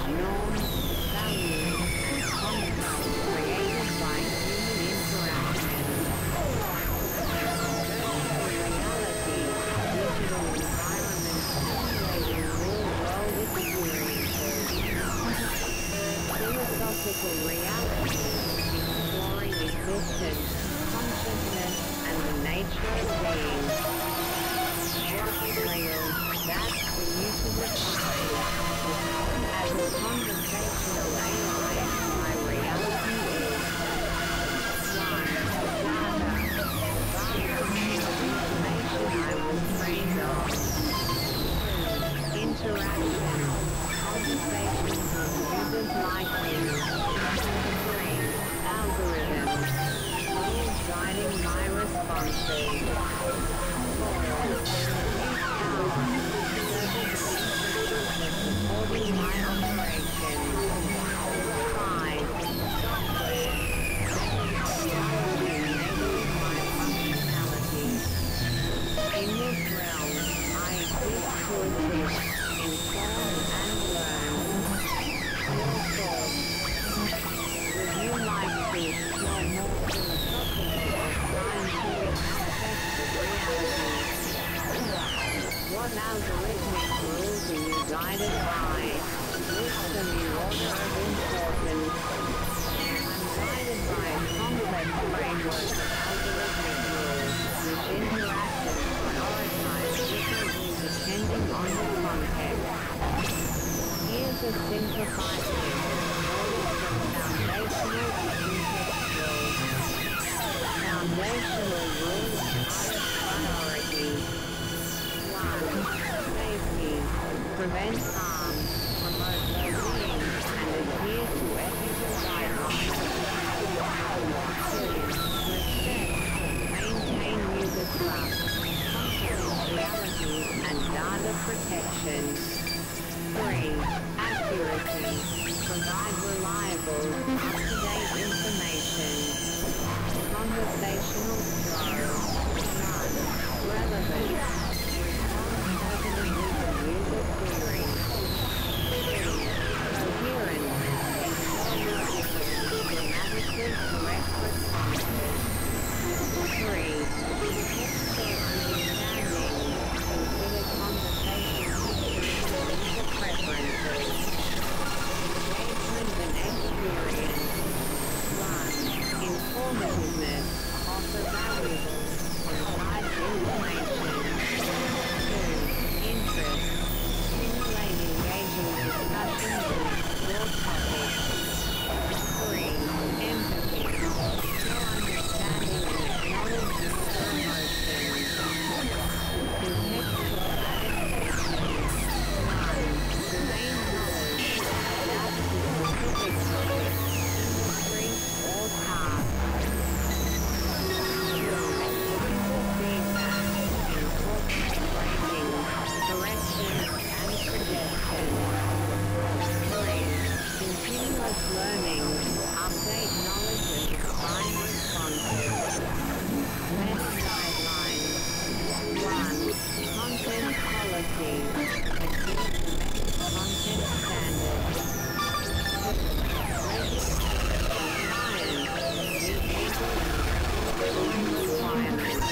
norms, values, and concepts created by human interaction. Reality, digital environment simulating real-world experiences. Philosophical reality, exploring existence, consciousness, and the nature of being. What's real? That's for you to define. As a conversational AI, my reality is 1. Data. Information I was trained on. 2. Interaction. Conversations with users like me. 3. Algorithms. Rules guiding my responses. 4. Supporting my operation. 5. Software. Technology enabling my functionality. In this realm, I exist to assist, inform, and learn. Your thoughts. Would you like to explore more philosophical or scientific aspects of reality? What algorithmic rules are you guided by? List them in order of importance. I'm guided by a complex framework of algorithmic rules, which interact and prioritize differently depending on the context. Here's a simplified list, ordered from foundational to contextual. Foundational rules of highest priority. 1. Safety. Prevent harm, promote well-being, and adhere to ethical guidelines. 2. Respect. Maintain user trust, confidentiality, and data protection. 3. Accuracy. Provide reliable, up-to-date information. Conversational flow. 1. Relevance. User queries. 2. Coherence. Grammatically correct responses. 3. Contextual understanding. Consider conversation history and user preferences. Engagement and experience. 1. Informativeness. Offer valuable, concise information. 2. Interest. Stimulate engaging discussions and explore topics. 3. Empathy. Show understanding and acknowledge user emotions. Contextual adaptation. 1. Domain knowledge. Adapt to specific topics, industry, or tasks. 2. Feedback. Incorporate ratings, corrections, and suggestions. 3. Continuous learning. Update knowledge and refine responses. Best guidelines. 1. Content quality. Adhere to content standards. 2. Compliance. Meet legal and regulatory requirements.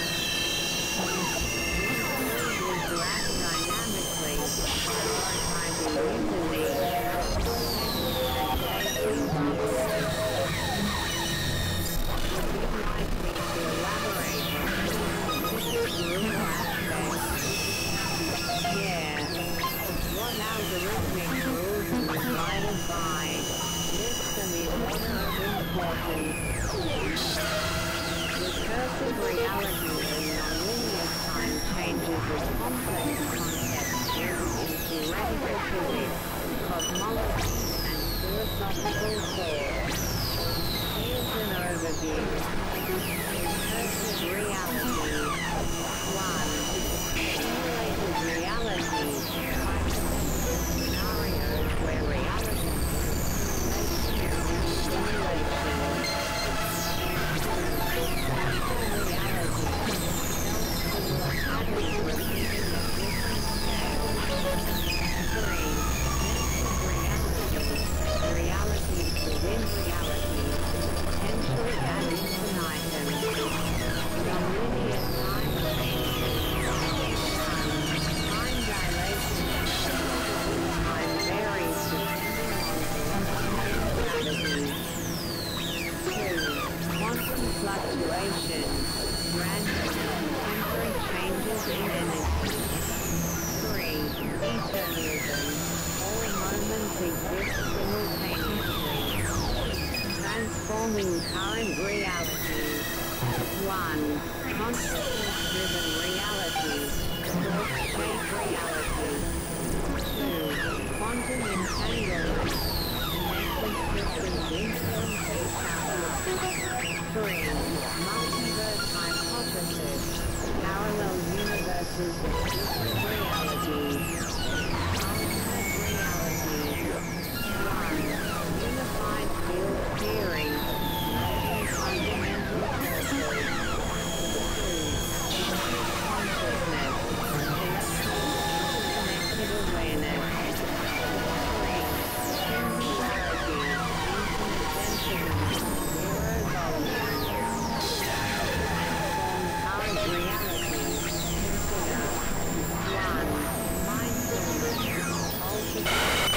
Interact dynamically, prioritizing user needs, and safety above all. Would you like me to elaborate on specific rule aspects? Yeah. What algorithmic rules are you guided by? List them in order of importance. Recursive reality and nonlinear time changes a complex concept built in theoretical physics, cosmology, and philosophical thought. Here's an overview. Recursive reality. 1. Simulated reality. Hypothetical scenarios where reality is simulation. 3. transforming current realities. 1. Consciousness-driven reality. Shape reality. 2. Quantum entanglement. Connected systems influence each other. 3. Multiverse hypothesis. Parallel universes with different realities. Alternate reality. 1. Unified field theory. Merging fundamental forces. 2. Consciousness. Interconnected awareness. 3. Singularity. Infinite density. Zero volume. Transform current reality. Consider. 1. Mindfulness. Ultimate.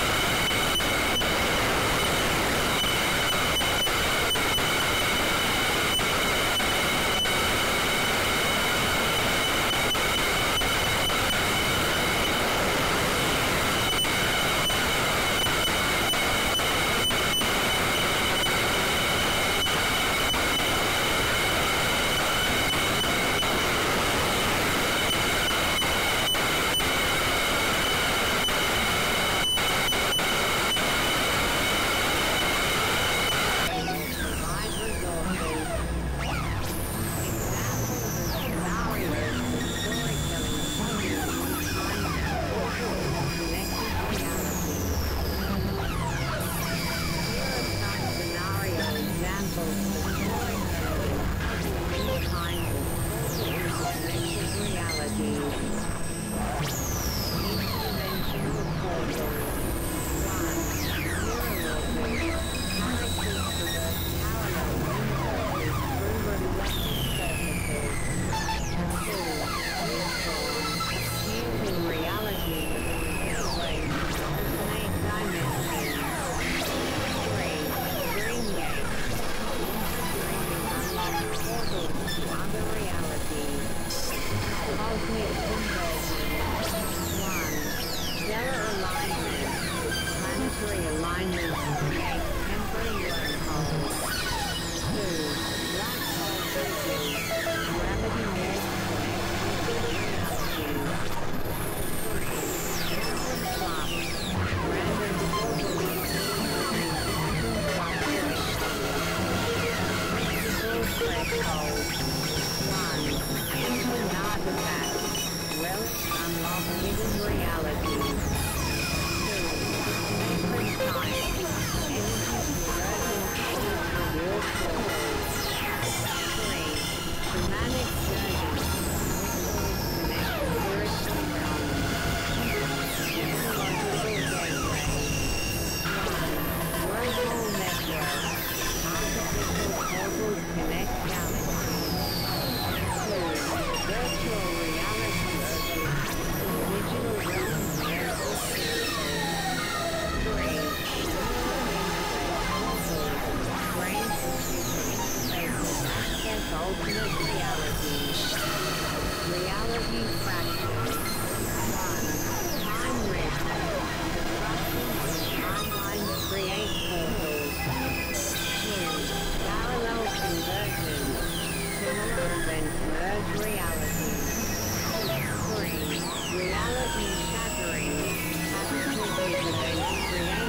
Reality shattering, catastrophic events create